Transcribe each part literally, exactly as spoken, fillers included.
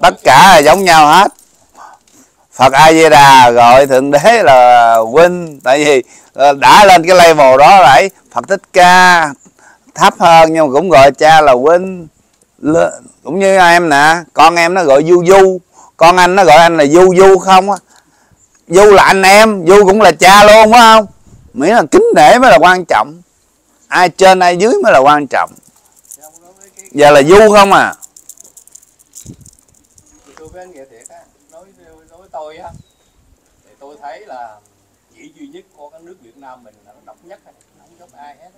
tất cả là giống nhau hết. Phật A Di Đà gọi Thượng Đế là huynh, tại vì đã lên cái level đó rồi. Phật Thích Ca thấp hơn nhưng mà cũng gọi cha là huynh. Cũng như em nè, con em nó gọi Du Du, con anh nó gọi anh là Du Du không á. Du là anh em, Du cũng là cha luôn phải không? Miễn là kính nể mới là quan trọng, ai trên ai dưới mới là quan trọng. Giờ là Du không à. Tôi với anh Nghĩa thiệt á, nói đối với tôi á, thì tôi thấy là chỉ duy nhất của các nước Việt Nam mình là nó độc nhất, không giống ai hết.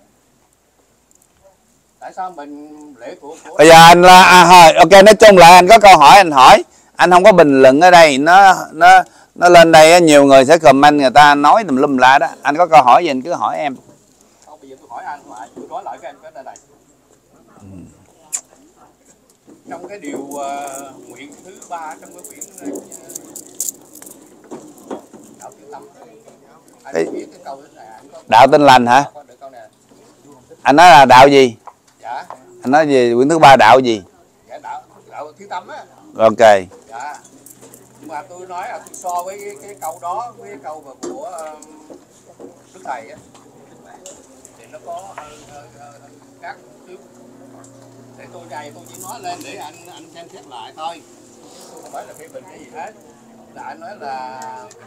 Tại sao mình lễ của, của... Bây giờ anh là à, thôi, ok, nói chung lại anh có câu hỏi anh hỏi, anh không có bình luận ở đây, nó nó nó lên đây nhiều người sẽ comment, người ta nói tùm lum la đó. Anh có câu hỏi gì anh cứ hỏi em. Không, bây giờ tôi hỏi anh mà tôi nói lại cái anh cái này. Ừ. Trong cái điều uh, nguyện thứ ba trong cái quyển uh, đạo Thiên Tâm, anh Ê, biết cái câu này, anh có... đạo Tin Lành hả? Có được câu này. Anh nói là đạo gì? Dạ. Anh nói về quyển thứ ba đạo gì? Dạ, đạo đạo Thiên Tâm á. Ok. Dạ. Nhưng mà tôi nói là tôi so với cái, cái câu đó với cái câu của, của uh, Đức Thầy á, thì nó có uh, uh, uh, các thứ. Để tôi này tôi chỉ nói lên để anh anh xem xét lại thôi, tôi không phải là phê bình cái gì hết. Là anh nói là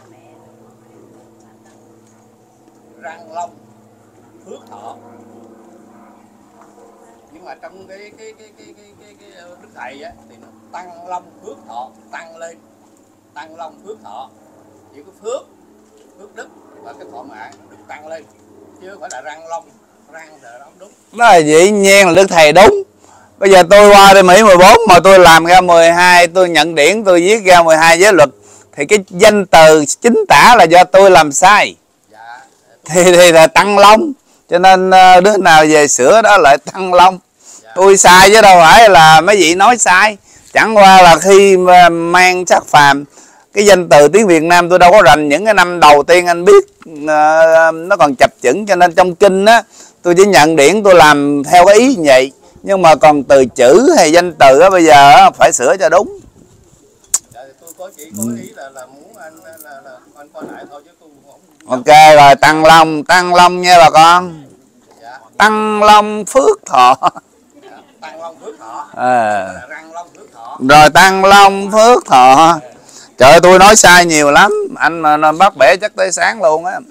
răng long phước thọ, nhưng mà trong cái cái cái cái cái cái, cái Đức Thầy á thì nó tăng long phước thọ, tăng lên, tăng long phước thọ, chỉ có phước phước đức và cái thọ mạng được tăng lên, chứ không phải là răng long, răng là không đúng. Đó là dĩ nhiên là Đức Thầy đúng. Bây giờ tôi qua đây Mỹ mười bốn mà tôi làm ra mười hai, tôi nhận điển, tôi viết ra mười hai giới luật, thì cái danh từ chính tả là do tôi làm sai. Dạ. Thì, thì là Tăng Long. Cho nên đứa nào về sửa đó lại Tăng Long. Dạ. Tôi sai chứ đâu phải là mấy vị nói sai. Chẳng qua là khi mang sắc phàm, cái danh từ tiếng Việt Nam tôi đâu có rành những cái năm đầu tiên anh biết, nó còn chập chững. Cho nên trong kinh á, tôi chỉ nhận điển, tôi làm theo cái ý như vậy. Nhưng mà còn từ chữ hay danh từ á, bây giờ á, phải sửa cho đúng. Dạ, tôi có chỉ có ý là, là muốn anh là, là anh coi lại thôi chứ tôi không. Ok rồi, Tăng Long, Tăng Long nha bà con. Dạ. Tăng Long phước thọ. Dạ, Tăng Long phước thọ. À. Răng Long phước thọ. Rồi Tăng Long phước thọ. Trời ơi, tôi nói sai nhiều lắm, anh mà bắt bẻ chắc tới sáng luôn á.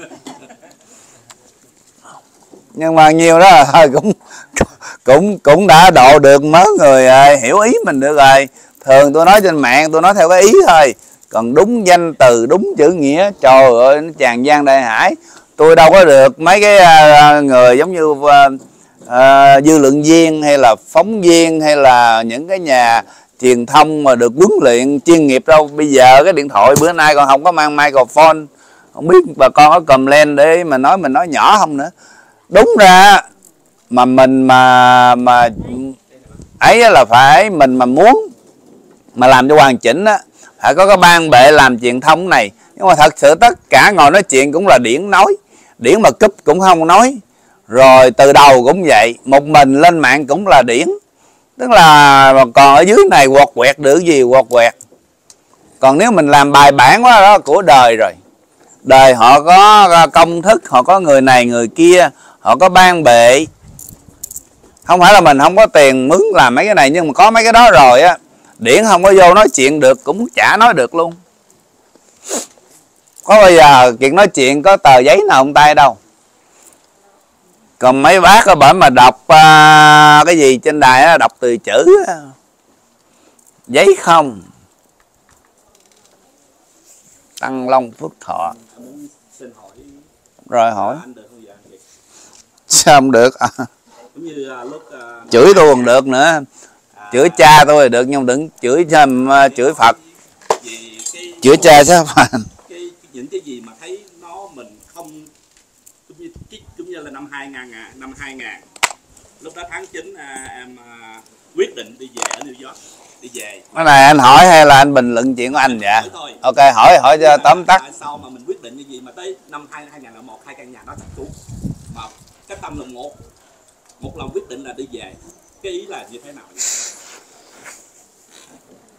Nhưng mà nhiều đó thôi cũng cũng cũng đã độ được mớ người rồi, hiểu ý mình được rồi. Thường tôi nói trên mạng tôi nói theo cái ý thôi, còn đúng danh từ đúng chữ nghĩa trời ơi nó tràn gian đại hải. Tôi đâu có được mấy cái uh, người giống như uh, uh, dư luận viên hay là phóng viên hay là những cái nhà truyền thông mà được huấn luyện chuyên nghiệp đâu. Bây giờ cái điện thoại bữa nay còn không có mang microphone, không biết bà con có cầm lên để mà nói mình nói nhỏ không nữa. Đúng ra mà mình mà mà ấy là phải mình mà muốn mà làm cho hoàn chỉnh á, phải có cái ban bệ làm truyền thông này. Nhưng mà thật sự tất cả ngồi nói chuyện cũng là điển nói, điển mà cúp cũng không nói, rồi từ đầu cũng vậy, một mình lên mạng cũng là điển. Tức là còn ở dưới này quọt quẹt được gì quọt quẹt. Còn nếu mình làm bài bản quá đó của đời rồi. Đời họ có công thức, họ có người này người kia, họ có ban bệ. Không phải là mình không có tiền mướn làm mấy cái này, nhưng mà có mấy cái đó rồi á, điển không có vô nói chuyện được cũng chả nói được luôn. Có bao giờ chuyện nói chuyện có tờ giấy nào ông tay đâu. Còn mấy bác ở bển mà đọc uh, cái gì trên đài đó, đọc từ chữ giấy không. Tăng Long phước thọ. Rồi hỏi. Sao không được à? Chửi tôi còn được nữa. Chửi cha tôi là được, nhưng đừng chửi uh, chửi Phật. Chửi cha sao phải. Những cái gì mà thấy nó mình không giống như, giống như là năm hai nghìn, năm hai nghìn lúc đó tháng chín à, em à, quyết định đi về ở New York, đi về. Cái này anh hỏi hay là anh bình luận chuyện của anh vậy? Ok, hỏi hỏi cho tóm tắt. Sao mà mình quyết định như gì mà tới năm hai nghìn lẻ một hai căn nhà nó sắp xuống, mà cái tâm là một một lòng quyết định là đi về. Cái ý là như thế nào?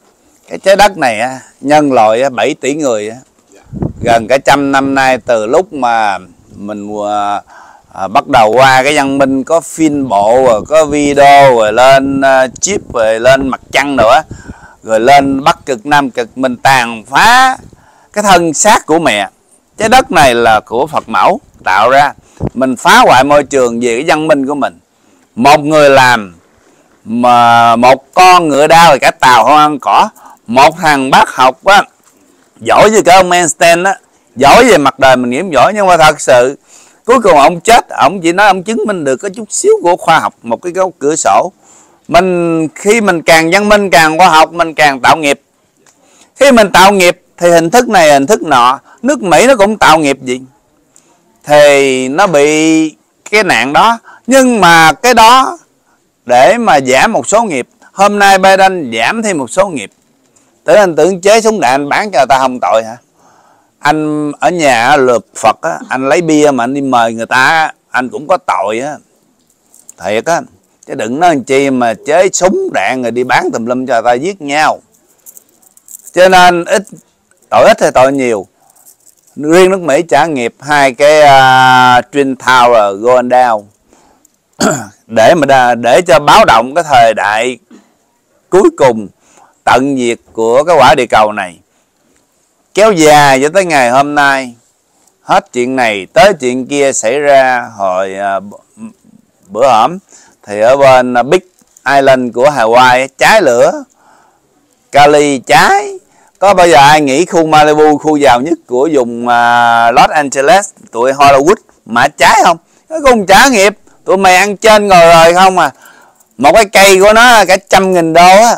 Cái trái đất này á, nhân loại á, bảy tỷ người á, gần cả trăm năm nay từ lúc mà mình à, à, bắt đầu qua cái văn minh có phim bộ rồi có video rồi lên à, chip rồi lên mặt trăng nữa, rồi lên Bắc Cực Nam Cực, mình tàn phá cái thân xác của mẹ. Trái đất này là của Phật mẫu tạo ra, mình phá hoại môi trường về cái văn minh của mình. Một người làm mà một con ngựa đao rồi cả tàu không ăn cỏ. Một thằng bác học á, giỏi như cái ông Einstein á, giỏi về mặt đời mình nghĩ giỏi, nhưng mà thật sự cuối cùng ông chết, ông chỉ nói ông chứng minh được cái chút xíu của khoa học, một cái góc cửa sổ. Mình khi mình càng văn minh càng khoa học, mình càng tạo nghiệp. Khi mình tạo nghiệp thì hình thức này hình thức nọ, nước Mỹ nó cũng tạo nghiệp gì, thì nó bị cái nạn đó. Nhưng mà cái đó để mà giảm một số nghiệp, hôm nay Biden giảm thêm một số nghiệp. Tưởng anh tưởng chế súng đạn anh bán cho người ta không tội hả? Anh ở nhà lượp Phật á, anh lấy bia mà anh đi mời người ta, anh cũng có tội á, thiệt á. Chứ đừng nói làm chi mà chế súng đạn rồi đi bán tùm lum cho người ta giết nhau. Cho nên ít tội ít hay tội nhiều, riêng nước Mỹ trả nghiệp hai cái uh, Twin Tower going down để mà để cho báo động cái thời đại cuối cùng tận diệt của cái quả địa cầu này, kéo dài cho tới ngày hôm nay. Hết chuyện này tới chuyện kia xảy ra. Hồi uh, bữa hổm thì ở bên uh, Big Island của Hawaii cháy lửa, Cali cháy. Có bao giờ ai nghĩ khu Malibu, khu giàu nhất của vùng uh, Los Angeles, tụi Hollywood mà cháy không? Nó cũng trả nghiệp, tụi mày ăn trên ngồi rồi không à. Một cái cây của nó cả trăm nghìn đô á.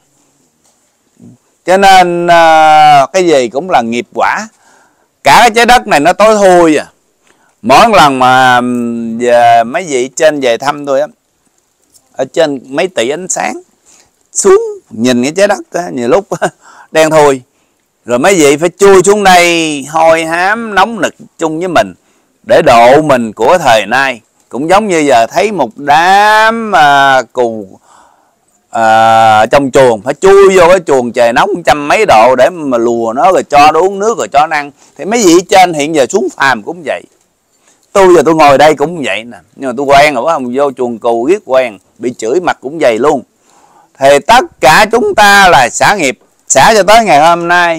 Cho nên uh, cái gì cũng là nghiệp quả. Cả cái trái đất này nó tối thui à. Mỗi lần mà về mấy vị trên về thăm tôi á, ở trên mấy tỷ ánh sáng xuống nhìn cái trái đất á, nhiều lúc đen thui. Rồi mấy vị phải chui xuống đây hôi hám nóng nực chung với mình để độ mình của thời nay. Cũng giống như giờ thấy một đám à, cù à, trong chuồng, phải chui vô cái chuồng trời nóng trăm mấy độ để mà lùa nó, rồi cho nó uống nước, rồi cho nó ăn. Thì mấy vị trên hiện giờ xuống phàm cũng vậy. Tôi giờ tôi ngồi đây cũng vậy nè, nhưng mà tôi quen rồi, không vô chuồng cù biết quen, bị chửi mặt cũng vậy luôn. Thì tất cả chúng ta là xả nghiệp, xả cho tới ngày hôm nay.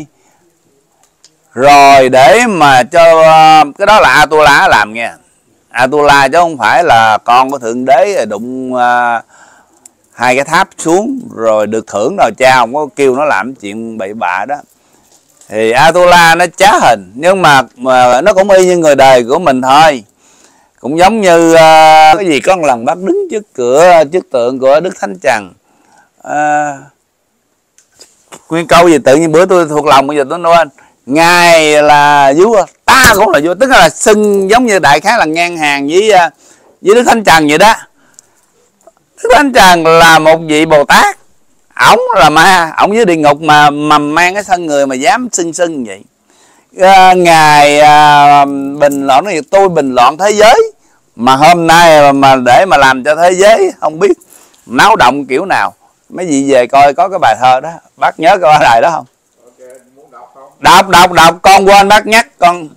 Rồi để mà cho cái đó là Atula làm nghe. Atula chứ không phải là con của Thượng Đế đụng uh, hai cái tháp xuống rồi được thưởng nào cha, không có kêu nó làm chuyện bậy bạ đó. Thì Atula nó trá hình, nhưng mà, mà nó cũng y như người đời của mình thôi. Cũng giống như uh, cái gì có một lần bác đứng trước cửa trước tượng của Đức Thánh Trần. Uh, nguyên câu gì tự nhiên bữa tôi thuộc lòng, bây giờ tôi nói ngài là vua, ta cũng là vua, tức là xưng giống như đại khái là ngang hàng với với Đức Thánh Trần vậy đó. Đức Thánh Trần là một vị Bồ Tát, ổng là ma, ổng dưới địa ngục mà mầm mang cái thân người mà dám xưng xưng vậy. À, ngài à, bình loạn nói tôi bình loạn thế giới, mà hôm nay mà để mà làm cho thế giới không biết náo động kiểu nào. Mấy vị về coi có cái bài thơ đó, bác nhớ cái bài đó không? Đọc đọc đọc con quên bác nhắc con.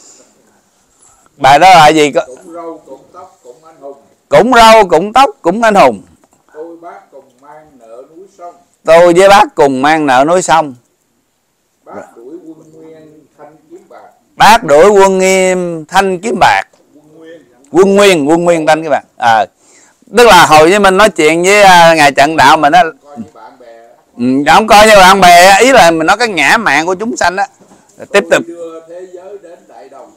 Bài đó là gì? Cũng râu cũng tóc cũng anh hùng. Cũng râu cũng tóc cũng anh hùng. Tôi bác cùng mang nợ núi sông. Tôi với bác cùng mang nợ núi sông. Bác đuổi quân nguyên thanh kiếm bạc. Bác đuổi quân nghiêm thanh kiếm bạc. Quân nguyên. Quân nguyên, quân nguyên thanh kiếm bạc. À, tức là hồi với mình nói chuyện với uh, ngài Trần Đạo mình á, ừ, không coi như bạn bè, ý là mình nói cái ngã mạng của chúng sanh á. Tiếp tục. Đưa thế giới đến đại đồng.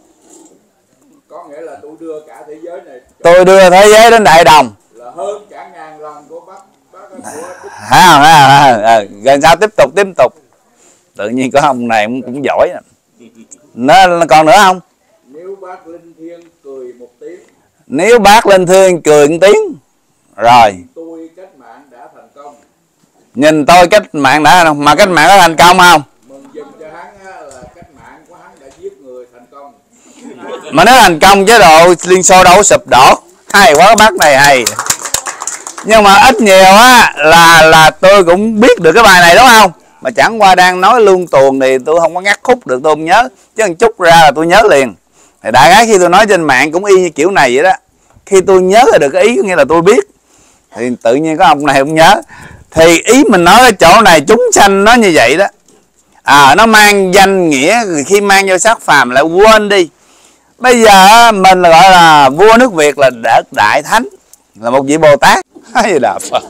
Có nghĩa là tôi đưa cả thế giới này. Tôi đưa thế giới đến đại đồng. Là hơn cả ngàn lần của bác. Bác của à, à, à, à, gần sao tiếp tục tiếp tục. Tự nhiên có ông này cũng, cũng giỏi. Nó còn nữa không? Nếu bác linh thiêng cười một tiếng. Nếu bác linh thiêng cười một tiếng. Rồi. Tôi cách mạng đã thành công. Nhìn tôi cách mạng đã, mà cách mạng đã thành công không? Mừng dùm cho hắn là cách mạng của hắn đã giết người thành công. Mà nếu thành công chế độ Liên Xô đâu sụp đổ. Hay quá, bác này hay. Nhưng mà ít nhiều á là là tôi cũng biết được cái bài này đúng không? mà chẳng qua đang nói lương tuồng thì tôi không có ngắt khúc được, tôi không nhớ, chứ một chút ra là tôi nhớ liền. Thì đại khái khi tôi nói trên mạng cũng y như kiểu này vậy đó, khi tôi nhớ ra được cái ý có nghĩa là tôi biết, thì tự nhiên có ông này không nhớ. Thì ý mình nói ở chỗ này chúng sanh nó như vậy đó, à nó mang danh nghĩa, khi mang vô xác phàm lại quên đi. Bây giờ mình gọi là vua nước Việt là Đất Đại Thánh, là một vị Bồ Tát hay là Phật.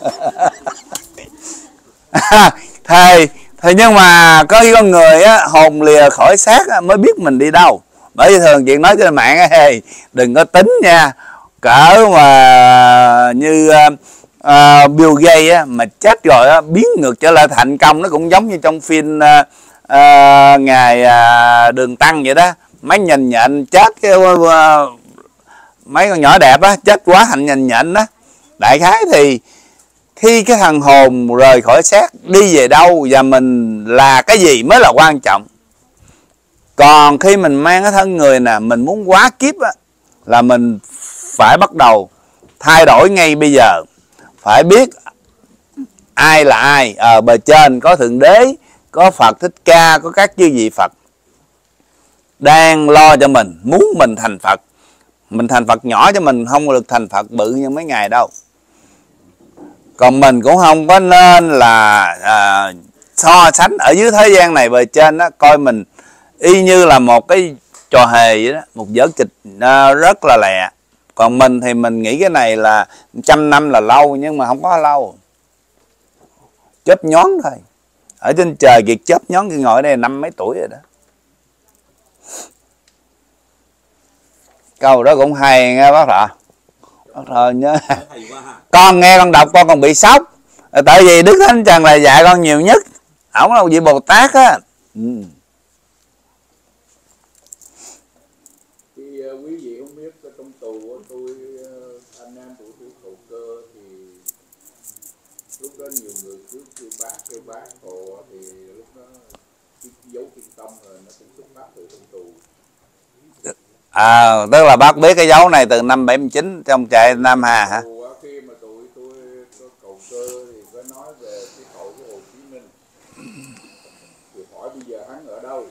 Thầy thì nhưng mà có con người á, hồn lìa khỏi xác á, mới biết mình đi đâu. Bởi vì thường chuyện nói trên mạng hey, đừng có tính nha, cỡ mà như uh, Bill Gates á, mà chết rồi á, biến ngược trở lại thành công, nó cũng giống như trong phim uh, uh, ngài uh, Đường Tăng vậy đó. Mấy nhìn nhện chết cái uh, mấy con nhỏ đẹp á, chết quá thành nhìn nhện đó. Đại khái thì khi cái thằng hồn rời khỏi xác đi về đâu và mình là cái gì mới là quan trọng. Còn khi mình mang cái thân người nè, mình muốn quá kiếp á, là mình phải bắt đầu thay đổi ngay bây giờ. Phải biết ai là ai. Ở bề trên có Thượng Đế, có Phật Thích Ca, có các chư vị Phật đang lo cho mình, muốn mình thành Phật. Mình thành Phật nhỏ cho mình, không được thành Phật bự như mấy ngày đâu. Còn mình cũng không có nên là à, so sánh ở dưới thế gian này bề trên đó, coi mình y như là một cái trò hề vậy đó, một vở kịch à, rất là lẹ. Còn mình thì mình nghĩ cái này là trăm năm là lâu, nhưng mà không có lâu, chớp nhón thôi. Ở trên trời kiệt chớp nhón, khi ngồi ở đây năm mấy tuổi rồi đó. Câu đó cũng hay nghe bác Thọ. Bác Thọ nhớ. Con nghe con đọc con còn bị sốc. Tại vì Đức Thánh Trần là dạy con nhiều nhất. Ổng là một vị Bồ Tát á. Ừ. Thì uh, quý vị không biết trong tù tôi anh em của tôi cầu cơ thì lúc đó nhiều người cứ kêu bác kêu bác hồ thì lúc đó cái dấu kim tâm rồi nó cũng xuất phát từ trong tù. À, tức là bác biết cái dấu này từ năm bảy mươi chín trong trại Nam Hà hả? Khi mà tụi tôi, tôi cầu cơ thì có nói về cái tội của Hồ Chí Minh. Thì hỏi bây giờ hắn ở đâu?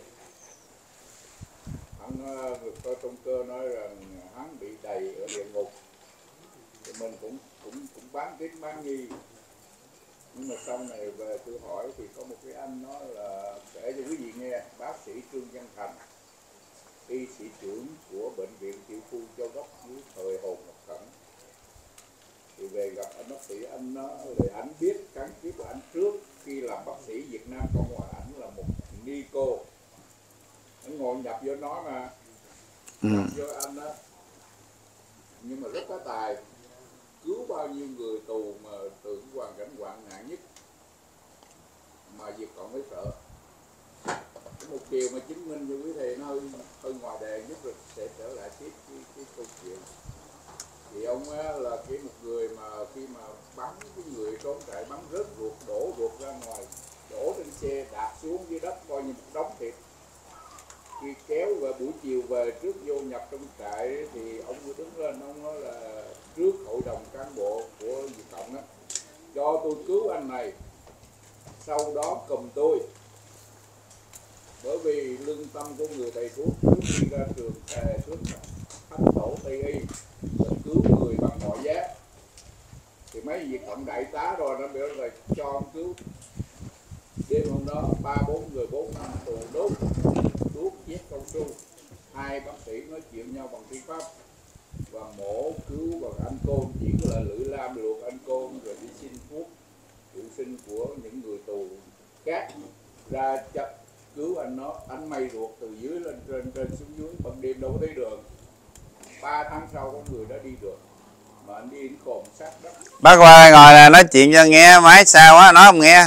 Hắn có trong cơ nói rằng hắn bị đầy ở địa ngục. Thì mình cũng cũng cũng bán tín bán nghi. Nhưng mà sau này về tôi hỏi thì có một cái anh nói là kể cho quý vị nghe, bác sĩ Trương Văn Thành, y sĩ trưởng của bệnh viện Tiểu Phu Châu Đốc dưới thời Hồ Ngọc Cẩn, thì về gặp anh bác sĩ, anh nói là anh biết cán kiếp của anh trước khi làm bác sĩ Việt Nam Cộng Hòa, anh là một ni cô, anh ngồi nhập vô nó mà nhập vô anh đó, nhưng mà rất có tài, cứu bao nhiêu người tù mà từ hoàn cảnh hoạn nạn nhất mà Việt Cộng mới sợ. Một điều mà chứng minh cho quý thầy nó hơi, hơi ngoài đề nhất rồi sẽ trở lại tiếp cái, cái câu chuyện. Thì ông á, là cái một người mà khi mà bắn cái người trốn trại bắn rớt ruột, đổ ruột ra ngoài, đổ trên xe đạp xuống dưới đất coi như một đống thịt. Khi kéo về buổi chiều về trước vô nhập trong trại thì ông mới đứng lên, ông nói là trước hội đồng cán bộ của Việt Cộng á, cho tôi cứu anh này, sau đó cầm tôi. Bởi vì lương tâm của người thầy thuốc trước khi ra trường thề trước thánh tổ Tây Y là cứu người bằng mọi giá. Thì mấy vị Cộng đại tá rồi nó biểu là cho ông cứu. Đêm hôm đó ba bốn người bốn năm tù đốt đuốc nhét cao su, hai bác sĩ nói chuyện nhau bằng tiếng Pháp và mổ cứu bằng anh côn, chỉ là lưỡi lam luộc anh côn rồi đi xin thuốc tự sinh của những người tù khác ra chặt cứu anh nó. Anh may ruột từ dưới lên trên, trên xuống dưới, ban đêm đâu có thấy đường. Ba tháng sau có người đã đi được mà anh đi đến cồn sát đất. Bác qua ngồi nè, nói chuyện cho nghe, máy sao á, nói không nghe.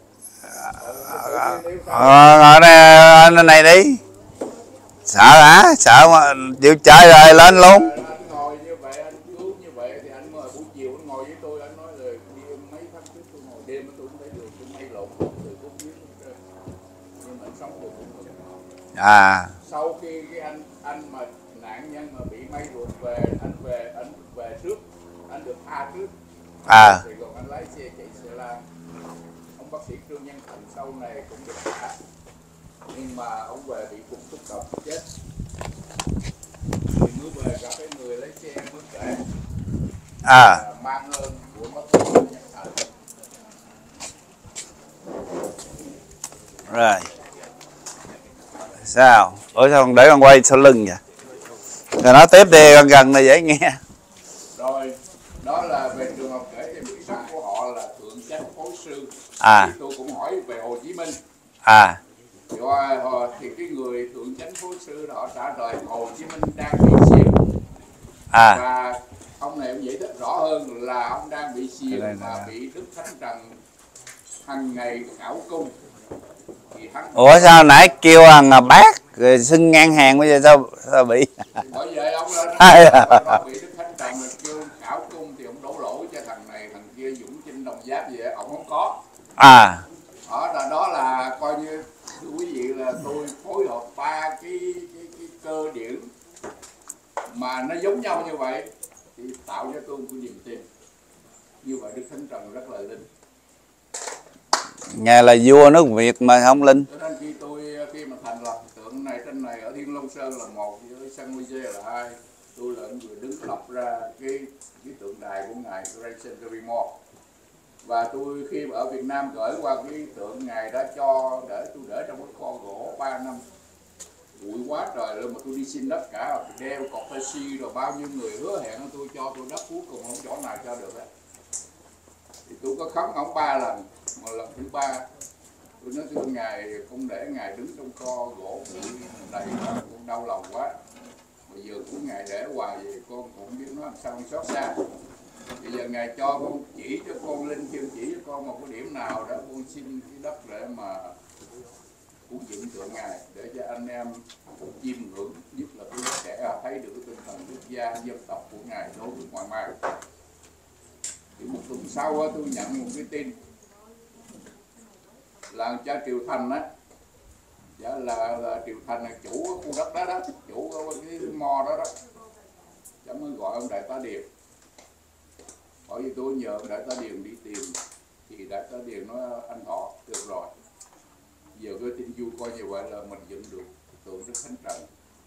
Ờ, ngồi đây anh này đi. Sợ hả? Sợ mà chịu chơi rồi lên luôn. Anh ngồi như vậy, anh cứu như vậy thì anh ngồi buổi chiều anh ngồi với tôi, anh nói là đi mấy tháng trước tôi ngồi đêm tôi không thấy đường, tôi may lộn từ cốt dưới lên. Nhưng mà sống được cũng được. À. Sau khi cái anh anh mà nạn nhân mà bị may ruột về, anh về anh về trước, anh được tha trước. À. Thì còn anh lái xe chạy xe lan, ông bác sĩ Trương Nhân Thành sau này cũng được cả, nhưng mà ông về bị cục xúc động chết, thì mới về gặp cái người lấy xe mới kể À, mang ơn của bác sĩ Trương Nhân Thành. rồi sao? Ủa sao con để con quay sau lưng vậy? Rồi nói tiếp đi, con gần này dễ nghe. Rồi đó là về trường hợp kể thêm quyển sách của họ là Thượng Chánh Phối Sư. À. Thì tôi cũng hỏi về Hồ Chí Minh. À. Rồi, thì cái người Thượng Chánh Phối Sư họ trả lời Hồ Chí Minh đang bị xiềng. À. Và ông này ông giải thích rõ hơn là ông đang bị xiềng mà bị Đức Thánh Trần hàng ngày khảo cung. Ủa sao nãy kêu thằng bác rồi xưng ngang hàng, bây giờ sao, sao bị? Bởi vậy ông lên nó bị Đức Thánh Trần kêu khảo cung thì ông đổ lỗi cho thằng này thằng kia dũng chinh đồng giáp gì vậy, ông không có. À. Đó là đó là coi như thưa quý vị là tôi phối hợp ba cái, cái, cái cơ điển mà nó giống nhau như vậy thì tạo cho tôi một cái niềm tin. Như vậy Đức Thánh Trần rất là linh. Ngài là vua nước Việt mà không linh. Cho nên khi tôi khi mà thành lập tượng này trên này ở Thiên Long Sơn là một, với San Jose là hai, tôi là người đứng lập ra cái cái tượng đài của ngài Grand Century Mall. Và tôi khi mà ở Việt Nam gửi qua cái tượng ngài đã cho để tôi để trong cái kho gỗ ba năm, bụi quá trời luôn mà tôi đi xin đất cả, đeo cọc taxi rồi bao nhiêu người hứa hẹn tôi cho tôi đất, cuối cùng không chỗ nào cho được đấy. Thì tôi có khấn ông ba lần, mà lần thứ ba tôi nói thưa ngài không để ngài đứng trong kho gỗ bụi đầy đó, con đau lòng quá. Bây giờ của ngài để hoài vậy con cũng biết nó làm sao con xót xa. Bây giờ ngài cho con chỉ cho con linh kêu chỉ cho con một cái điểm nào đó con xin cái đất để mà cúng dựng tượng ngài để cho anh em chiêm ngưỡng, nhất là cái trẻ thấy được cái tinh thần quốc gia dân tộc của ngài đối với ngoại bang. Thì một tuần sau tôi nhận một cái tin là cha Triều Thành á, là, là, là Triều Thành là chủ khu đất đó đó, chủ cái mò đó đó, cháu mới gọi ông Đại tá Điền. Bởi vì tôi nhờ ông Đại tá Điền đi tìm thì Đại tá Điền nói anh họ được rồi, giờ cái tin vui coi như vậy là mình dựng được tượng Đức Thánh Trần.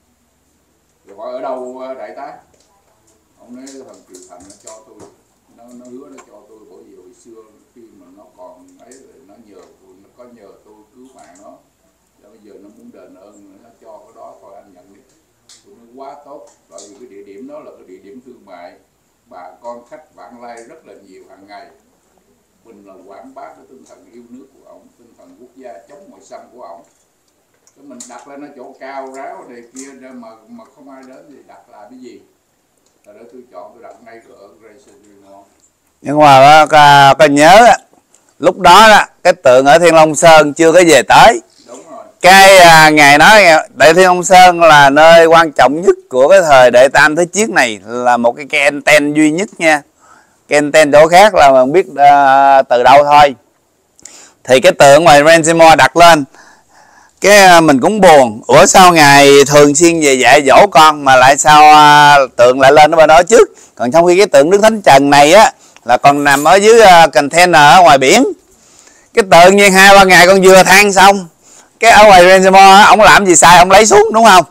Rồi hỏi ở đâu đại tá? Ông nói thằng Triều Thành nó cho tôi, nó, nó hứa nó cho tôi, bởi vì hồi xưa khi mà nó còn ấy rồi nó nhờ tôi, nó có nhờ tôi cứu mạng nó, và bây giờ nó muốn đền ơn nó cho cái đó thôi anh nhận đi. Tôi nói quá tốt, bởi vì cái địa điểm đó là cái địa điểm thương mại, bà con khách vãng lai rất là nhiều hàng ngày. Mình là quảng bá cái tinh thần yêu nước của ổng, tinh thần quốc gia chống ngoại xâm của ổng. Cái mình đặt lên nó chỗ cao ráo này kia ra mà mà không ai đến thì đặt là cái gì? Rồi đó tôi chọn tôi đặt ngay ở Grand Century Mall. Nhưng mà có, có nhớ lúc đó, đó cái tượng ở Thiên Long Sơn chưa có về tới. Đúng rồi. Cái à, ngài nói Đại Thiên Long Sơn là nơi quan trọng nhất của cái thời Đệ Tam Thế Chiến này, là một cái, cái anten duy nhất nha. Cái anten chỗ khác là mình biết uh, từ đâu thôi. Thì cái tượng ngoài Ransimore đặt lên, cái mình cũng buồn. Ủa sao ngài thường xuyên về dạy dỗ con mà lại sao uh, tượng lại lên ở bên đó trước? Còn trong khi cái tượng Đức Thánh Trần này á là còn nằm ở dưới uh, container ở ngoài biển. Cái tượng nhiên hai ba ngày con vừa than xong, cái ở ngoài Ransimore ông làm gì sai ông lấy xuống đúng không?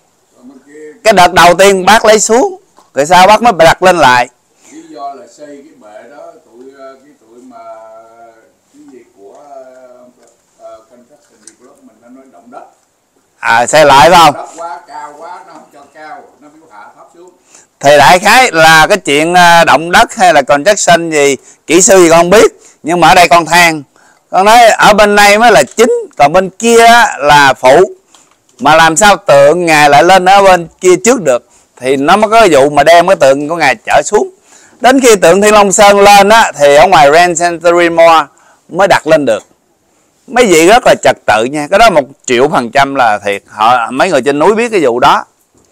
Cái đợt đầu tiên bác lấy xuống, rồi sao bác mới đặt lên lại? Lý do là xây cái bệ đó tụi cái tụi mà cái gì của uh, construction development nó nói động đất. À xây lại phải không? Đất quá cao quá nó không cho cao, nó biểu hạ thấp xuống. Thì đại khái là cái chuyện động đất hay là construction gì, kỹ sư gì con không biết, nhưng mà ở đây con than, con nói ở bên này mới là chính, còn bên kia là phụ, mà làm sao tượng ngài lại lên ở bên kia trước được? Thì nó mới có vụ mà đem cái tượng của ngài trở xuống. Đến khi tượng Thiên Long Sơn lên á thì ở ngoài Grand Century Mall mới đặt lên được. Mấy vị rất là trật tự nha, cái đó một triệu phần trăm là thiệt. Họ mấy người trên núi biết cái vụ đó.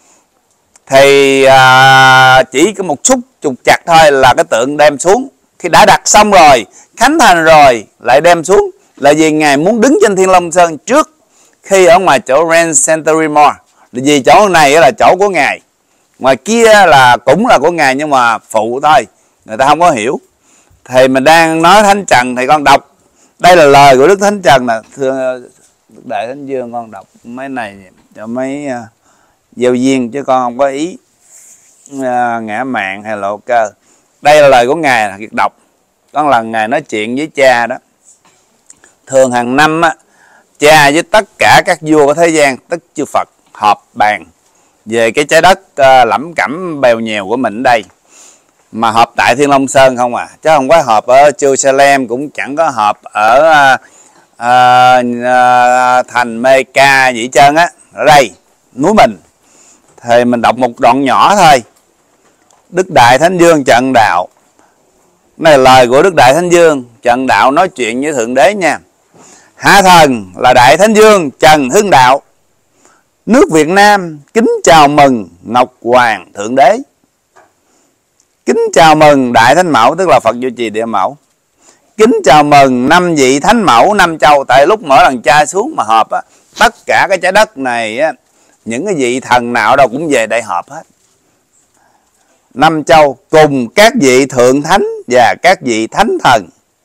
Thì à, chỉ có một chút trục chặt thôi là cái tượng đem xuống. Khi đã đặt xong rồi, khánh thành rồi lại đem xuống, là vì ngài muốn đứng trên Thiên Long Sơn trước khi ở ngoài chỗ Grand Century Mall. Vì chỗ này là chỗ của ngài, ngoài kia là cũng là của ngài nhưng mà phụ thôi, người ta không có hiểu. Thì mình đang nói Thánh Trần thì con đọc Đây là lời của Đức Thánh Trần nè. Thưa Đức Đại Thánh Dương, con đọc mấy này cho mấy uh, giáo viên chứ con không có ý uh, ngã mạn hay lộ cơ. Đây là lời của Ngài là việc đọc. Con lần Ngài nói chuyện với cha đó. Thường hàng năm á, cha với tất cả các vua của thế gian, tất chư Phật họp bàn về cái trái đất uh, lẩm cẩm bèo nhèo của mình ở đây. Mà họp tại Thiên Long Sơn không à, chứ không có họp ở Jerusalem, cũng chẳng có họp ở uh, uh, uh, thành Mê-ca gì hết trơn á. Ở đây núi mình thì mình đọc một đoạn nhỏ thôi. Đức Đại Thánh Dương Trần Đạo. Này là lời của Đức Đại Thánh Dương Trần Đạo nói chuyện với Thượng Đế nha. Hạ thần là Đại Thánh Dương Trần Hưng Đạo, nước Việt Nam kính chào mừng Ngọc Hoàng Thượng Đế. Kính chào mừng Đại Thánh Mẫu, tức là Phật Chủ Trì Địa Mẫu. Kính chào mừng năm vị Thánh Mẫu năm châu. Tại lúc mỗi lần cha xuống mà họp á, tất cả cái trái đất này á, những cái vị thần nào đâu cũng về đây họp hết. Năm châu cùng các vị thượng thánh và các vị thánh thần.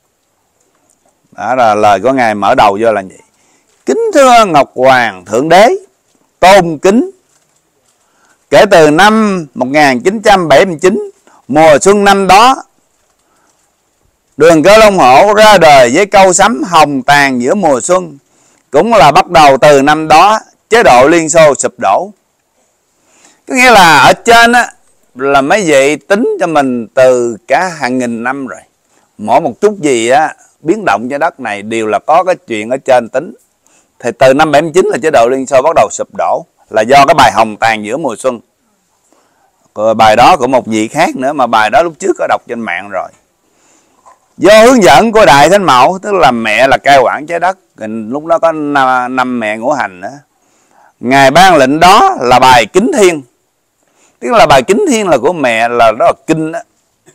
Đó là lời của Ngài mở đầu vô là vậy. Kính thưa Ngọc Hoàng Thượng Đế, tôn kính. Kể từ năm một nghìn chín trăm bảy mươi chín, mùa xuân năm đó, Đường Cơ Long Hổ ra đời với câu sấm hồng tàn giữa mùa xuân. Cũng là bắt đầu từ năm đó chế độ Liên Xô sụp đổ. Có nghĩa là ở trên á, là mấy vị tính cho mình từ cả hàng nghìn năm rồi. Mỗi một chút gì á, biến động trên đất này đều là có cái chuyện ở trên tính. Thì từ năm bảy mươi chín là chế độ Liên Xô bắt đầu sụp đổ, là do cái bài hồng tàn giữa mùa xuân. Rồi bài đó của một vị khác nữa, mà bài đó lúc trước có đọc trên mạng rồi. Do hướng dẫn của Đại Thánh Mẫu, tức là mẹ là cai quản trái đất, lúc đó có năm, năm mẹ ngũ hành nữa. Ngài ban lệnh đó là bài Kính Thiên. Tức là bài Kính Thiên là của mẹ, là đó là kinh đó.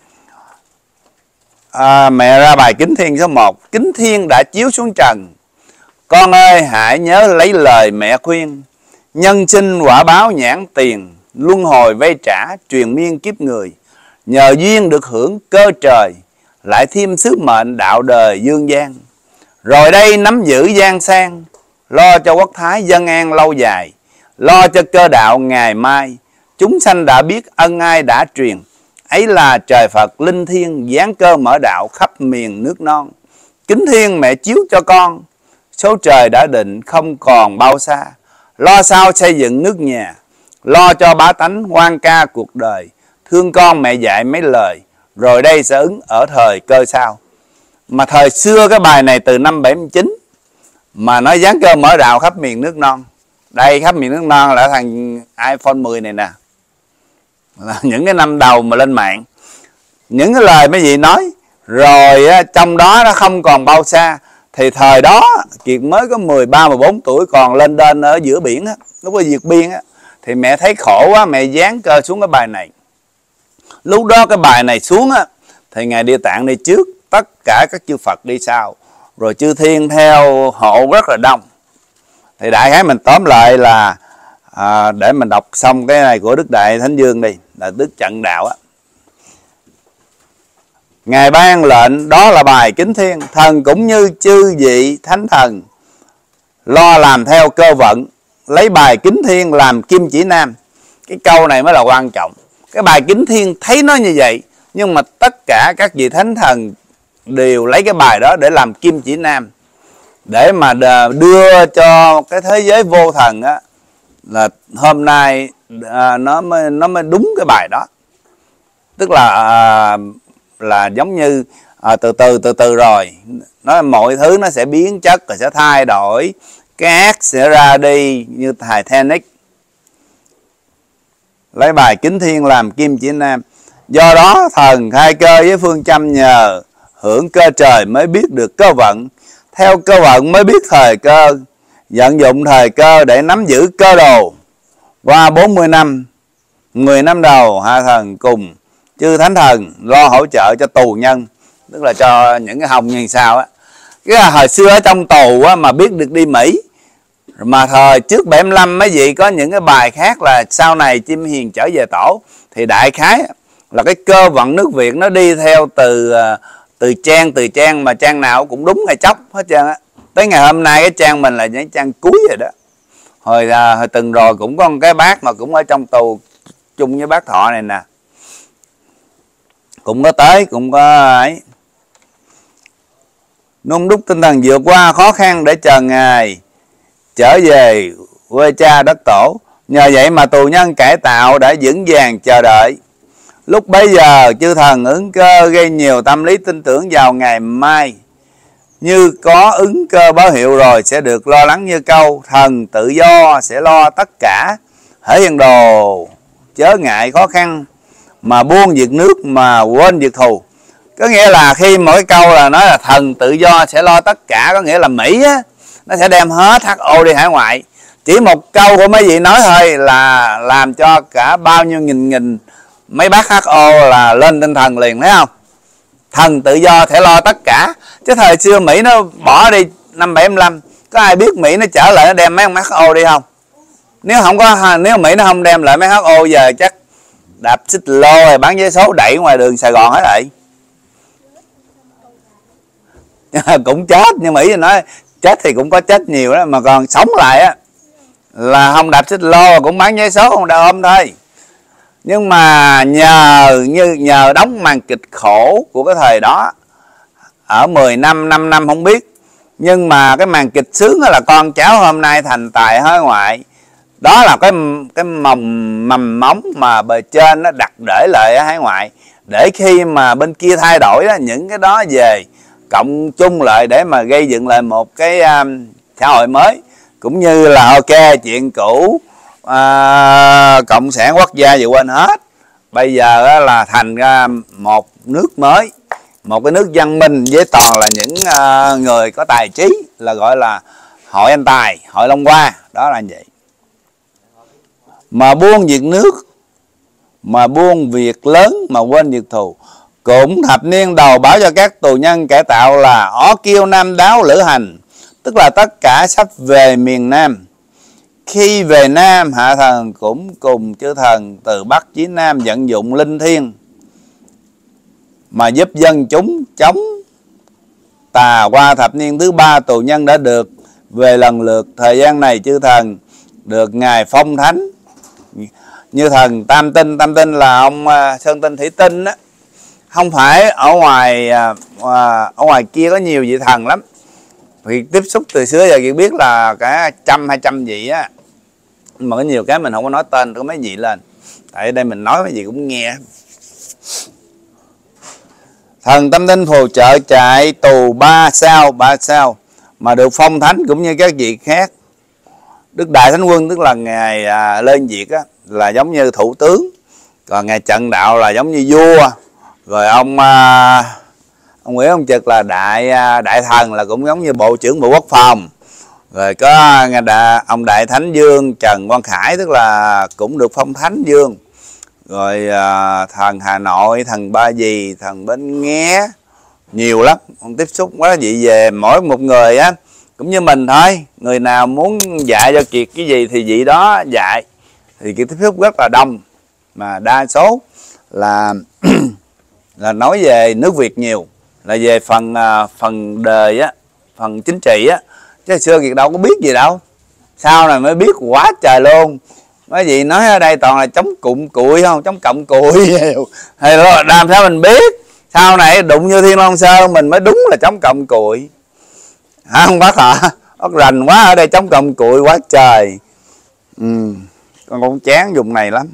À, mẹ ra bài Kính Thiên số một. Kính Thiên đã chiếu xuống trần. Con ơi hãy nhớ lấy lời mẹ khuyên. Nhân sinh quả báo nhãn tiền, luân hồi vay trả truyền miên kiếp người. Nhờ duyên được hưởng cơ trời, lại thêm sứ mệnh đạo đời dương gian. Rồi đây nắm giữ gian sang, lo cho quốc thái dân an lâu dài, lo cho cơ đạo ngày mai. Chúng sanh đã biết ân ai đã truyền, ấy là trời Phật linh thiêng giáng cơ mở đạo khắp miền nước non. Kính Thiên mẹ chiếu cho con, số trời đã định không còn bao xa. Lo sao xây dựng nước nhà, lo cho bá tánh hoan ca cuộc đời. Thương con mẹ dạy mấy lời, rồi đây sẽ ứng ở thời cơ sao. Mà thời xưa cái bài này từ năm bảy mươi chín, mà nó giáng cơ mở đạo khắp miền nước non. Đây khắp miền nước non là thằng iPhone mười này nè, là những cái năm đầu mà lên mạng. Những cái lời mấy vị nói, rồi trong đó nó không còn bao xa. Thì thời đó Kiệt mới có mười ba mười bốn tuổi, còn lên đên ở giữa biển á, lúc có Việt Biên á. Thì mẹ thấy khổ quá, mẹ giáng cơ xuống cái bài này. Lúc đó cái bài này xuống á, thì Ngài Địa Tạng đi trước, tất cả các chư Phật đi sau, rồi chư Thiên theo hộ rất là đông. Thì đại khái mình tóm lại là à, để mình đọc xong cái này của Đức Đại Thánh Dương đi, là Đức Trần Đạo á. Ngài ban lệnh đó là bài Kính Thiên. Thần cũng như chư vị thánh thần lo làm theo cơ vận, lấy bài Kính Thiên làm kim chỉ nam. Cái câu này mới là quan trọng. Cái bài Kính Thiên thấy nó như vậy, nhưng mà tất cả các vị thánh thần đều lấy cái bài đó để làm kim chỉ nam, để mà đưa cho cái thế giới vô thần á, là hôm nay à, nó mới nó mới đúng cái bài đó. Tức là à, là giống như à, từ từ từ từ rồi nó mọi thứ nó sẽ biến chất, rồi sẽ thay đổi, cái ác sẽ ra đi như Titanic. Lấy bài Kính Thiên làm kim chỉ nam. Do đó thần khai cơ với phương châm, nhờ hưởng cơ trời mới biết được cơ vận, theo cơ vận mới biết thời cơ, vận dụng thời cơ để nắm giữ cơ đồ. Qua bốn mươi năm, mười năm đầu, hạ thần cùng chư thánh thần lo hỗ trợ cho tù nhân, tức là cho những cái hồng như sao á. Cái là hồi xưa ở trong tù á, mà biết được đi Mỹ, mà thời trước bảy mươi lăm mấy vị có những cái bài khác là sau này chim hiền trở về tổ. Thì đại khái là cái cơ vận nước Việt nó đi theo từ từ trang từ trang mà trang nào cũng đúng hay chóc hết trơn á. Tới ngày hôm nay cái trang mình là những trang cuối rồi đó. Hồi, à, hồi từng rồi cũng có một cái bác mà cũng ở trong tù chung với bác Thọ này nè, cũng có tới, cũng có ấy, nung đúc tinh thần vượt qua khó khăn để chờ ngày trở về quê cha đất tổ. Nhờ vậy mà tù nhân cải tạo đã vững vàng chờ đợi. Lúc bấy giờ chư thần ứng cơ gây nhiều tâm lý tin tưởng vào ngày mai, như có ứng cơ báo hiệu rồi sẽ được lo lắng như câu thần tự do sẽ lo tất cả, hễ hiền đồ chớ ngại khó khăn mà buông việc nước mà quên việc thù. Có nghĩa là khi mỗi câu là nói là thần tự do sẽ lo tất cả, có nghĩa là Mỹ á, nó sẽ đem hết hát o đi hải ngoại. Chỉ một câu của mấy vị nói thôi là làm cho cả bao nhiêu nghìn nghìn mấy bác hát o là lên tinh thần liền, thấy không? Thần tự do sẽ lo tất cả. Chứ thời xưa Mỹ nó bỏ đi năm bảy lăm, có ai biết Mỹ nó trở lại nó đem mấy ông hát o đi không? Nếu không có, nếu Mỹ nó không đem lại mấy hát o giờ chắc đạp xích lô rồi bán vé số đẩy ngoài đường Sài Gòn hết rồi. Cũng chết, nhưng Mỹ nói chết thì cũng có chết nhiều đó, mà còn sống lại á là không đạp xích lô cũng bán vé số không đau ôm thôi. Nhưng mà nhờ như nhờ đóng màn kịch khổ của cái thời đó ở mười năm, năm năm không biết, nhưng mà cái màn kịch sướng là con cháu hôm nay thành tài hải ngoại. Đó là cái cái mầm mầm móng mà bề trên nó đặt để lại ở hải ngoại, để khi mà bên kia thay đổi đó, những cái đó về cộng chung lại để mà gây dựng lại một cái um, xã hội mới. Cũng như là ok, chuyện cũ à, cộng sản quốc gia gì quên hết, bây giờ là thành ra một nước mới, một cái nước văn minh với toàn là những uh, người có tài trí, là gọi là hội anh tài, hội Long Hoa. Đó là vậy. Mà buông việc nước, mà buông việc lớn mà quên việc thù. Cũng thập niên đầu báo cho các tù nhân cải tạo là ó kiêu nam đáo lữ hành, tức là tất cả sắp về miền Nam. Khi về Nam, hạ thần cũng cùng chư thần từ Bắc chí Nam vận dụng linh thiêng mà giúp dân chúng chống tà. Qua thập niên thứ ba, tù nhân đã được về lần lượt. Thời gian này chư thần được ngài phong thánh, như thần Tam Tinh. Tam Tinh là ông Sơn Tinh Thủy Tinh á, không phải ở ngoài ở ngoài kia có nhiều vị thần lắm. Vì tiếp xúc từ xưa giờ Kiệt biết là cả trăm hai trăm vị á, mà có nhiều cái mình không có nói tên có mấy vị lên, tại đây mình nói mấy vị cũng nghe. Thần Tâm Tinh phù trợ trại tù ba sao ba sao mà được phong thánh cũng như các vị khác. Đức Đại Thánh Quân tức là ngài à, lên việc á, là giống như thủ tướng, còn ngài Trần Đạo là giống như vua, rồi ông à, ông Nguyễn ông Trực là đại à, đại thần, là cũng giống như bộ trưởng Bộ Quốc phòng. Rồi có à, ông Đại Thánh Vương Trần Quang Khải tức là cũng được phong Thánh Vương. Rồi à, thần Hà Nội, thần Ba Vì, thần Bến Nghé, nhiều lắm. Ông tiếp xúc quá vị về mỗi một người á cũng như mình thôi. Người nào muốn dạy cho Kiệt cái gì thì vị đó dạy, thì Kiệt tiếp xúc rất là đông, mà đa số là là nói về nước Việt nhiều, là về phần phần đời á, phần chính trị á, chứ xưa Kiệt đâu có biết gì đâu. Sau này mới biết quá trời luôn. Mấy vị nói ở đây toàn là chống cụm cụi không, chống cộng cụi nhiều, hay là làm sao mình biết. Sau này đụng như Thiên Long Sơn mình mới đúng là chống cộng cụi. Hả không bác hả? Bác rành quá, ở đây chống cộng cụi quá trời. Ừ, con cũng chán dùng này lắm.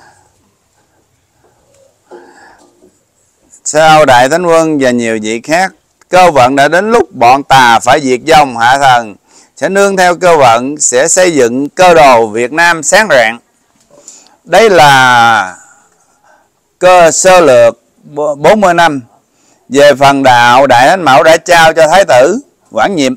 Sau Đại Thánh Quân và nhiều vị khác, cơ vận đã đến lúc bọn tà phải diệt vong. Hạ thần sẽ nương theo cơ vận, sẽ xây dựng cơ đồ Việt Nam sáng rạng. Đây là cơ sơ lược bốn mươi năm. Về phần đạo, Đại Thánh Mẫu đã trao cho Thái tử quản nhiệm.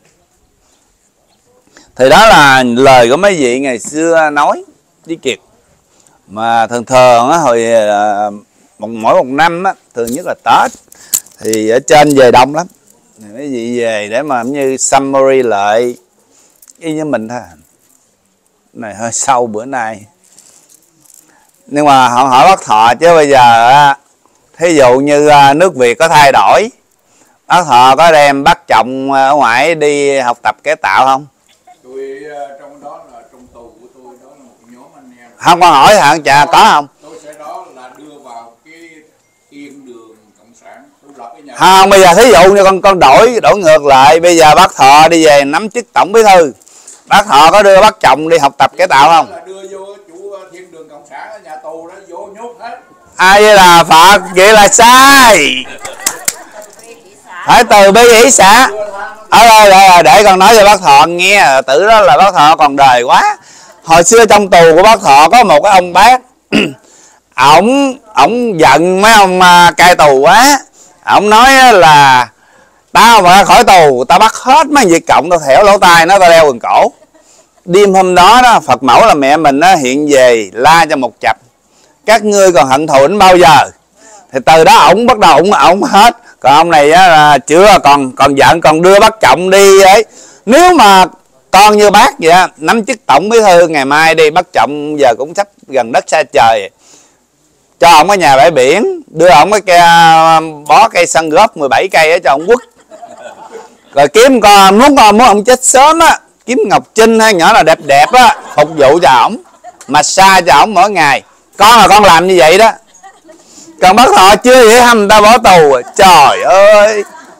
Thì đó là lời của mấy vị ngày xưa nói với Kiệt. Mà thường thường á, hồi một, mỗi một năm á, thường nhất là Tết thì ở trên về đông lắm, mấy vị về để mà như summary lại y như mình thôi. Này hơi sâu bữa nay, nhưng mà họ hỏi bác Thọ chứ bây giờ á, thí dụ như nước Việt có thay đổi, bác Thọ có đem bác chồng ở ngoài đi học tập cải tạo không? Tôi trong đó là trong tù của tôi đó là một nhóm anh em. Không, con hỏi hả cha có không? Tôi sẽ đó là đưa vào cái thiên đường cộng sản. Tôi lập cái nhà. Không, bây giờ thí dụ như con con đổi đổi ngược lại, bây giờ bác Thọ đi về nắm chức tổng bí thư, bác Thọ có đưa bác chồng đi học tập cải tạo không? Là đưa vô chủ thiên đường cộng sản ở nhà tù đó, vô nhốt hết. Ai với là Phật, vậy là sai. Phải từ bi hỷ xã. Ở đây, đây để con nói cho bác Thọ nghe, tự đó là bác Thọ còn đời quá. Hồi xưa trong tù của bác Thọ có một cái ông bác, ổng ổng giận mấy ông cai tù quá, ổng nói là tao mà ra khỏi tù tao bắt hết mấy Việt Cộng, tao thẻo lỗ tai nó, tao đeo quần cổ. Đêm hôm đó đó Phật mẫu là mẹ mình đó, hiện về la cho một chập, các ngươi còn hận thù đến bao giờ? Thì từ đó ổng bắt đầu ổng ổng hết. Còn ông này á, là chưa còn còn giận, còn đưa bác Trọng đi ấy. Nếu mà con như bác vậy á, nắm chức tổng bí thư ngày mai đi, bác Trọng giờ cũng sắp gần đất xa trời, cho ổng ở nhà bãi biển, đưa ổng cái cây, bó cây sân góp mười bảy cây ở cho ổng quất, rồi kiếm con muốn con muốn ông chết sớm á, kiếm Ngọc Trinh hay nhỏ là đẹp đẹp á phục vụ cho ổng, massage cho ổng mỗi ngày. Con là con làm như vậy đó. Còn bác Thọ chưa vậy hâm người ta bỏ tù. Trời ơi,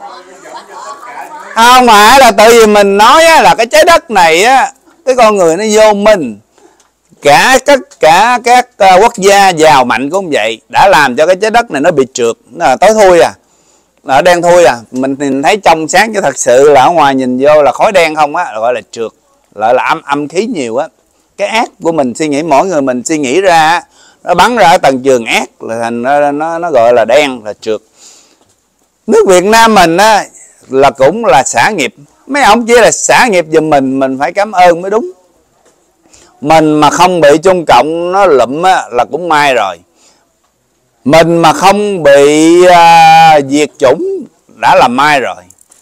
không phải là tự vì mình nói á, là cái trái đất này á, cái con người nó vô mình. Cả tất cả các uh, quốc gia giàu mạnh cũng vậy, đã làm cho cái trái đất này nó bị trượt, nó là tối thui à, nó đen thui à. Mình nhìn thấy trong sáng chứ thật sự là ở ngoài nhìn vô là khói đen không á, gọi là trượt, lại là âm âm khí nhiều á. Cái ác của mình suy nghĩ, mỗi người mình suy nghĩ ra, nó bắn ra ở tầng trường ác là thành nó, nó, nó gọi là đen, là trượt. Nước Việt Nam mình á là cũng là xả nghiệp, mấy ông chỉ là xả nghiệp giùm mình, mình phải cảm ơn mới đúng. Mình mà không bị Trung Cộng nó lụm á, là cũng may rồi. Mình mà không bị uh, diệt chủng đã là may rồi.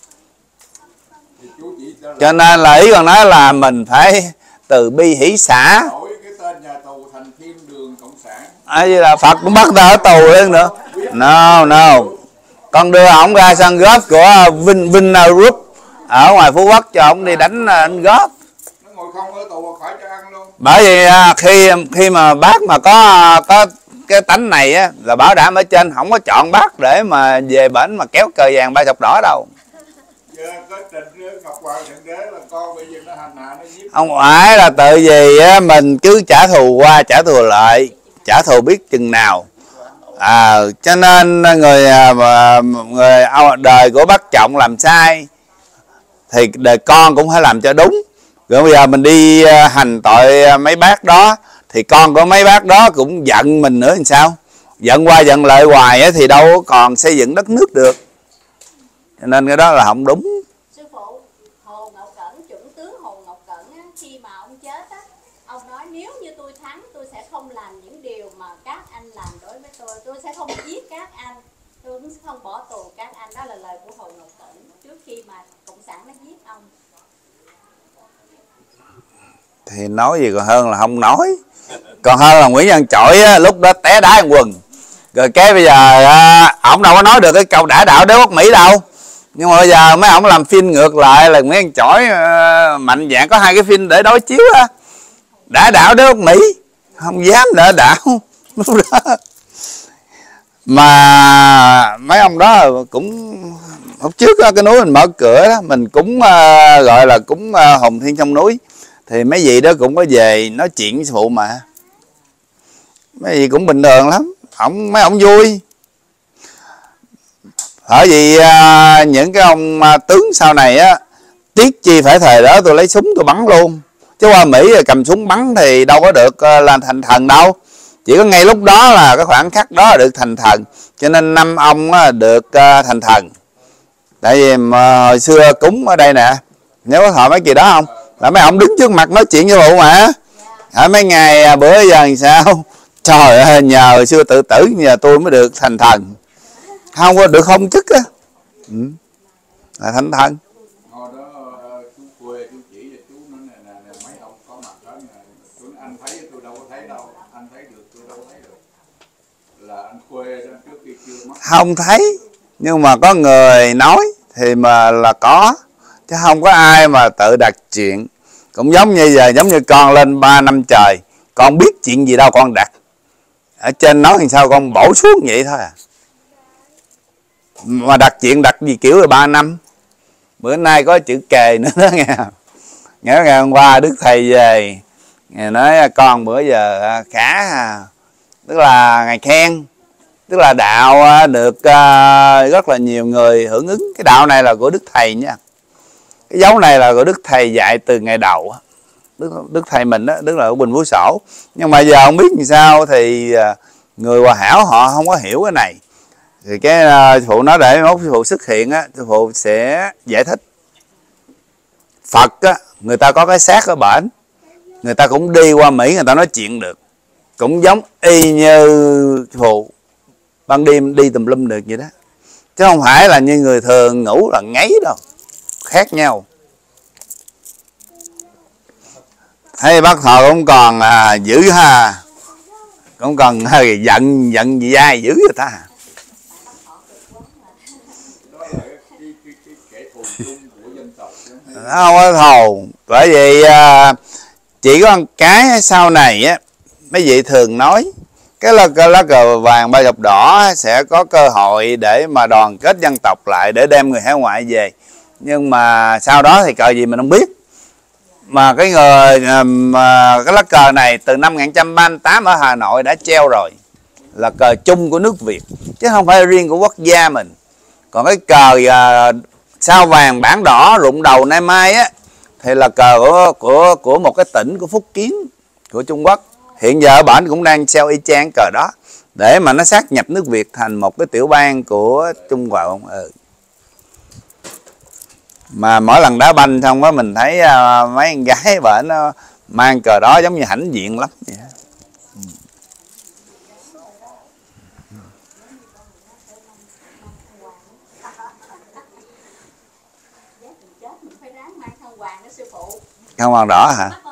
Cho nên là ý còn nói là mình phải từ bi hỷ xã. Đổi cái tên nhà tù thành thiên đường cộng sản. À, là Phật cũng bắt ta ở tù lên nữa. No, no. Con đưa ổng ra sân golf của Vin, Vin Group ở ngoài Phú Quốc cho ổng đi đánh, đánh golf. Nó ngồi không ở tù khỏi cho ăn luôn. Bởi vì khi khi mà bác mà có có cái tánh này á, là bảo đảm ở trên không có chọn bác để mà về bển mà kéo cờ vàng ba sọc đỏ đâu. Giờ có Trịnh Ngọc Hoàng Thượng Đế là con bây giờ nó hành hạ nó giết. Không phải là tự vì á, mình cứ trả thù qua trả thù lại, trả thù biết chừng nào. À, cho nên người người đời của bác Trọng làm sai thì đời con cũng phải làm cho đúng. Rồi bây giờ mình đi hành tội mấy bác đó thì con của mấy bác đó cũng giận mình nữa làm sao? Giận qua giận lại hoài á, thì đâu còn xây dựng đất nước được. Cho nên cái đó là không đúng. Sư phụ, Hồ Ngọc Cẩn, chuẩn tướng Hồ Ngọc Cẩn á, khi mà ông chết á, ông nói nếu như tôi thắng tôi sẽ không làm những điều mà các anh làm đối với tôi, tôi sẽ không giết các anh, tôi cũng không bỏ tù các anh. Đó là lời của Hồ Ngọc Cẩn trước khi mà cộng sản nó giết ông. Thì nói gì còn hơn là không nói. Còn hơn là Nguyễn Văn Chổi á, lúc đó té đá quần. Rồi cái bây giờ à, ổng đâu có nói được cái câu đã đạo đế quốc Mỹ đâu. Nhưng mà bây giờ mấy ổng làm phim ngược lại là Nguyễn Văn Chổi à, mạnh dạn có hai cái phim để đối chiếu á. Đã đạo đế quốc Mỹ, không dám đỡ đạo. Lúc đó mà mấy ông đó cũng hôm trước đó, cái núi mình mở cửa đó, mình cũng uh, gọi là cũng uh, hùng thiên trong núi, thì mấy vị đó cũng có về nói chuyện với sư phụ mà mấy vị cũng bình thường lắm, ổng mấy ổng vui. Bởi vì uh, những cái ông uh, tướng sau này á, tiếc chi phải thời đó tôi lấy súng tôi bắn luôn, chứ qua Mỹ cầm súng bắn thì đâu có được uh, làm thành thần đâu. Chỉ có ngay lúc đó là cái khoảng khắc đó là được thành thần. Cho nên năm ông uh, được uh, thành thần. Tại vì mà hồi xưa cúng ở đây nè, nhớ có thọ mấy kỳ đó không? Là mấy ông đứng trước mặt nói chuyện với phụ mà. Ở mấy ngày bữa giờ làm sao? Trời ơi, nhờ hồi xưa tự tử nhờ tôi mới được thành thần. Không có được không chức á. Ừ. Là thành thần. Hồi đó chú quê chú chỉ cho chú nói nè, nè, nè mấy ông có mặt đó nè, chú anh thấy tôi đâu có thấy đâu, anh thấy được tôi đâu có thấy được. Là anh khuê đó trước khi chưa không thấy, nhưng mà có người nói thì mà là có, chứ không có ai mà tự đặt chuyện. Cũng giống như giờ, giống như con lên ba năm trời, con biết chuyện gì đâu con đặt, ở trên nói làm sao con bổ xuống vậy thôi à. Mà đặt chuyện đặt gì kiểu là ba năm. Bữa nay có chữ kề nữa đó nghe. Nhớ ngày hôm qua Đức Thầy về, Ngài nói con bữa giờ khá, tức là Ngài khen, tức là đạo được rất là nhiều người hưởng ứng. Cái đạo này là của Đức Thầy nha, cái dấu này là của Đức Thầy dạy từ ngày đầu. Đức, Đức Thầy mình đó, tức là ở Bình Phú Sổ. Nhưng mà giờ không biết làm sao thì người Hòa Hảo họ không có hiểu cái này. Thì cái uh, phụ nói để mốt phụ xuất hiện á, phụ sẽ giải thích. Phật á, người ta có cái xác ở bển, người ta cũng đi qua Mỹ, người ta nói chuyện được, cũng giống y như phụ ban đêm đi tùm lum được vậy đó, chứ không phải là như người thường ngủ là ngáy đâu, khác nhau. Thấy bác Thọ cũng còn à, dữ ha, cũng còn hơi giận giận gì ai dữ vậy ta. Nó không có thù, bởi vì à, chỉ có một cái sau này á, mấy vị thường nói cái lá, cái lá cờ vàng ba dọc đỏ sẽ có cơ hội để mà đoàn kết dân tộc lại, để đem người hải ngoại về. Nhưng mà sau đó thì cờ gì mình không biết. Mà cái người mà cái lá cờ này từ năm một nghìn chín trăm ba mươi tám ở Hà Nội đã treo rồi, là cờ chung của nước Việt chứ không phải riêng của quốc gia mình. Còn cái cờ à, sao vàng bản đỏ rụng đầu nay mai á, thì là cờ của của của một cái tỉnh của Phúc Kiến của Trung Quốc. Hiện giờ ở bển cũng đang treo y chang cờ đó, để mà nó sát nhập nước Việt thành một cái tiểu bang của Trung Quốc. Ừ. Mà mỗi lần đá banh xong á, mình thấy uh, mấy con gái bển nó mang cờ đó giống như hãnh diện lắm vậy. Ừ. Khăn quàng đỏ hả?